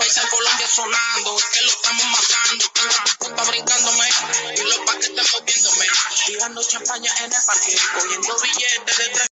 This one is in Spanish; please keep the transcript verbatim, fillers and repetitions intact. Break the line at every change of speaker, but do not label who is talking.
país en Colombia sonando, es que lo estamos matando. Tengo tu puta brincándome y los paquetes moviéndome. Tirando champaña en el parque, cogiendo billetes de tres.